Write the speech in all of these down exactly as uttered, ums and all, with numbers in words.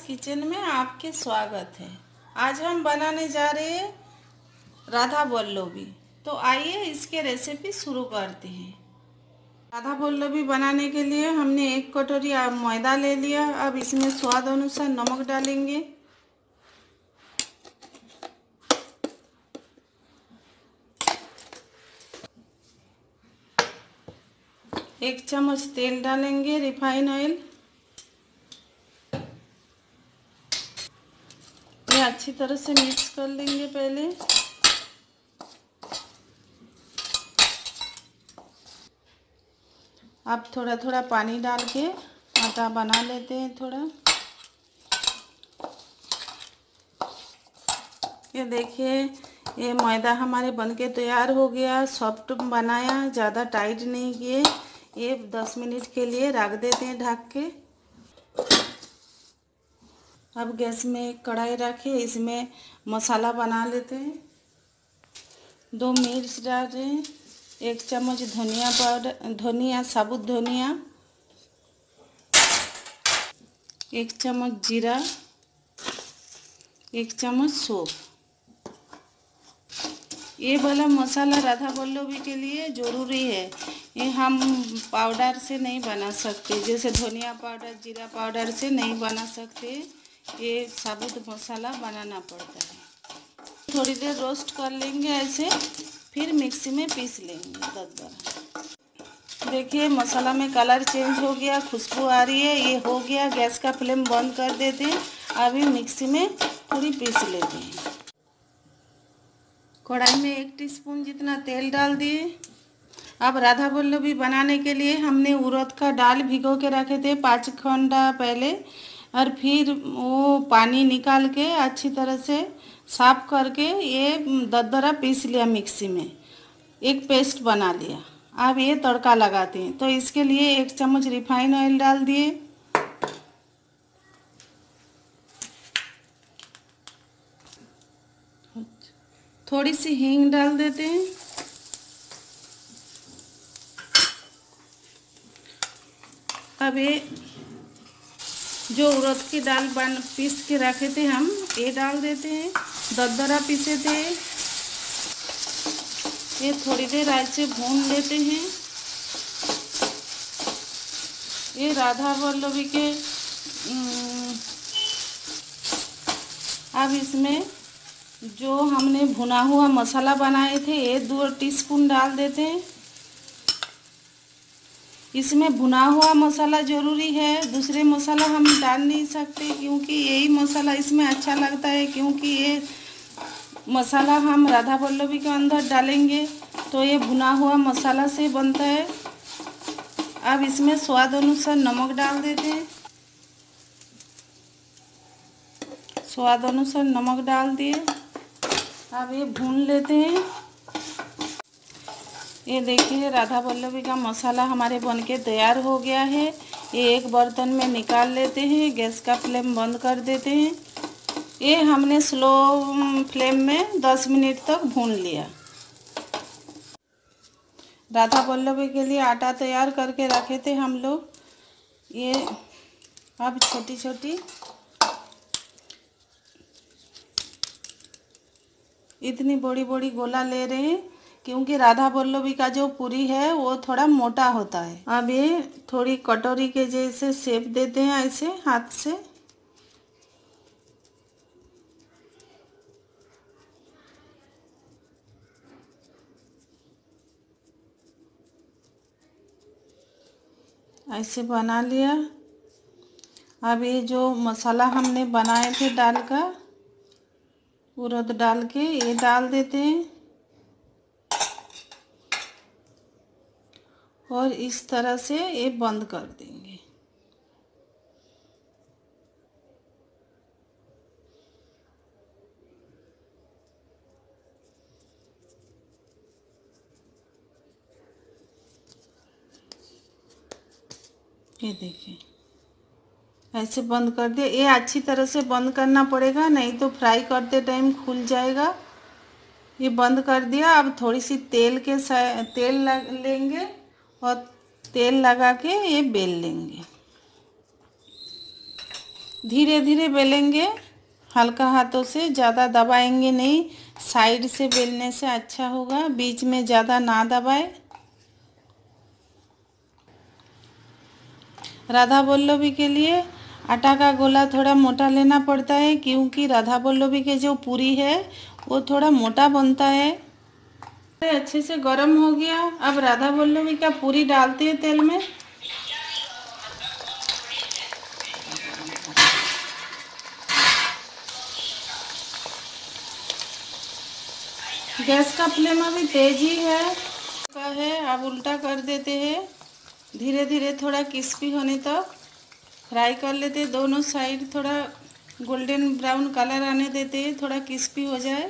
Kitchen में आपके स्वागत है। आज हम बनाने जा रहे हैं राधा वल्लभी। तो आइए इसके रेसिपी शुरू करते हैं। राधा वल्लभी बनाने के लिए हमने एक कटोरी मैदा ले लिया। अब इसमें स्वाद अनुसार नमक डालेंगे, एक चम्मच तेल डालेंगे रिफाइन ऑयल। ये अच्छी तरह से मिक्स कर लेंगे पहले। अब थोड़ा थोड़ा पानी डाल के आटा बना लेते हैं थोड़ा। ये देखिए, ये मैदा हमारे बनके तैयार हो गया। सॉफ्ट बनाया, ज़्यादा टाइट नहीं किए। ये दस मिनट के लिए रख देते हैं ढक के। अब गैस में एक कढ़ाई रखिए, इसमें मसाला बना लेते हैं। दो मिर्च डाल रहे हैं, एक चम्मच धनिया पाउडर, धनिया साबुत धनिया, एक चम्मच जीरा, एक चम्मच सौंफ। ये वाला मसाला राधा वल्लभी के लिए ज़रूरी है। ये हम पाउडर से नहीं बना सकते, जैसे धनिया पाउडर जीरा पाउडर से नहीं बना सकते। ये साबुत मसाला बनाना पड़ता है। थोड़ी देर रोस्ट कर लेंगे ऐसे, फिर मिक्सी में पीस लेंगे दस बार। देखिए मसाला में कलर चेंज हो गया, खुशबू आ रही है। ये हो गया, गैस का फ्लेम बंद कर देते हैं। अभी मिक्सी में थोड़ी पीस लेते हैं। कढ़ाई में एक टीस्पून जितना तेल डाल दिए। अब राधा वल्लभी बनाने के लिए हमने उड़द का दाल भिगो के रखे थे पाँच घंटा पहले, और फिर वो पानी निकाल के अच्छी तरह से साफ करके ये दरदरा पीस लिया मिक्सी में, एक पेस्ट बना लिया। अब ये तड़का लगाते हैं। तो इसके लिए एक चम्मच रिफाइन ऑयल डाल दिए, थोड़ी सी हींग डाल देते हैं, अब ये जो उड़द की दाल बन पीस के रखे थे हम, ये डाल देते हैं। दरदरा पीसे थे। ये थोड़ी देर ऐसे भून लेते हैं। ये राधा वल्लभी के अब इसमें जो हमने भुना हुआ मसाला बनाए थे, ये दो टीस्पून डाल देते हैं। इसमें भुना हुआ मसाला ज़रूरी है, दूसरे मसाला हम डाल नहीं सकते, क्योंकि यही मसाला इसमें अच्छा लगता है। क्योंकि ये मसाला हम राधा वल्लभी के अंदर डालेंगे तो ये भुना हुआ मसाला से बनता है। अब इसमें स्वाद अनुसार नमक डाल देते हैं। स्वाद अनुसार नमक डाल दिए। अब ये भून लेते हैं। ये देखिए राधा वल्लभी का मसाला हमारे बनके तैयार हो गया है। ये एक बर्तन में निकाल लेते हैं, गैस का फ्लेम बंद कर देते हैं। ये हमने स्लो फ्लेम में दस मिनट तक भून लिया। राधा वल्लभी के लिए आटा तैयार करके रखे थे हम लोग। ये अब छोटी छोटी इतनी बड़ी बड़ी गोला ले रहे हैं, क्योंकि राधा वल्लभी का जो पूरी है वो थोड़ा मोटा होता है। अब ये थोड़ी कटोरी के जैसे शेप देते हैं ऐसे हाथ से। ऐसे बना लिया। अब ये जो मसाला हमने बनाए थे दाल का, उड़द डाल के ये डाल देते हैं, और इस तरह से ये बंद कर देंगे। ये देखिए ऐसे बंद कर दिया। ये अच्छी तरह से बंद करना पड़ेगा, नहीं तो फ्राई करते टाइम खुल जाएगा। ये बंद कर दिया। अब थोड़ी सी तेल के तेल लग लेंगे और तेल लगा के ये बेल लेंगे। धीरे धीरे बेलेंगे, हल्का हाथों से, ज़्यादा दबाएंगे नहीं। साइड से बेलने से अच्छा होगा, बीच में ज़्यादा ना दबाए। राधा वल्लभी के लिए आटा का गोला थोड़ा मोटा लेना पड़ता है, क्योंकि राधा वल्लभी के जो पूरी है वो थोड़ा मोटा बनता है। अच्छे से गर्म हो गया। अब राधा वल्लभी का पूरी डालते हैं तेल में। गैस का फ्लेम अभी तेज ही है का है। अब उल्टा कर देते हैं, धीरे धीरे थोड़ा क्रिस्पी होने तक फ्राई कर लेते हैं। दोनों साइड थोड़ा गोल्डन ब्राउन कलर आने देते हैं, थोड़ा क्रिस्पी हो जाए।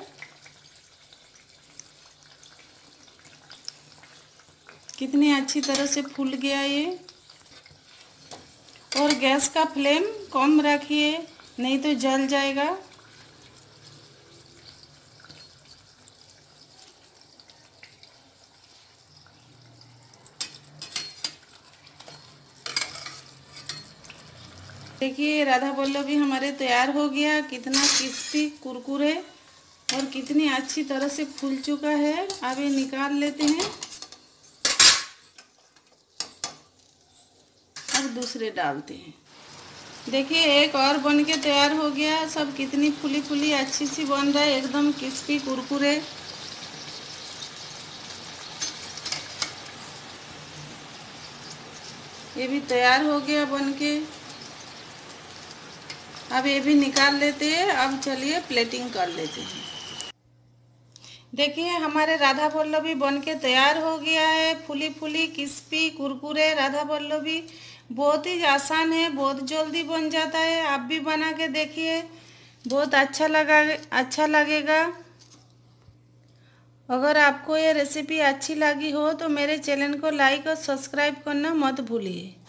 कितनी अच्छी तरह से फूल गया ये। और गैस का फ्लेम कम रखिए, नहीं तो जल जाएगा। देखिए राधा वल्लभी हमारे तैयार हो गया। कितना क्रिस्पी कुरकुरे और कितनी अच्छी तरह से फूल चुका है। अब ये निकाल लेते हैं। अब दूसरे डालते हैं। देखिए एक और बन के तैयार हो गया। सब कितनी फूली फूली अच्छी सी बन रहा है, एकदम क्रिस्पी कुरकुरे। ये भी तैयार हो गया बन के। अब ये भी निकाल लेते हैं। अब चलिए प्लेटिंग कर लेते हैं। देखिए हमारे राधा वल्लभी बन के तैयार हो गया है। फूली फूली क्रिस्पी कुरकुरे राधा वल्लभी बहुत ही आसान है, बहुत जल्दी बन जाता है। आप भी बना के देखिए, बहुत अच्छा लगा अच्छा लगेगा। अगर आपको ये रेसिपी अच्छी लगी हो तो मेरे चैनल को लाइक और सब्सक्राइब करना मत भूलिए।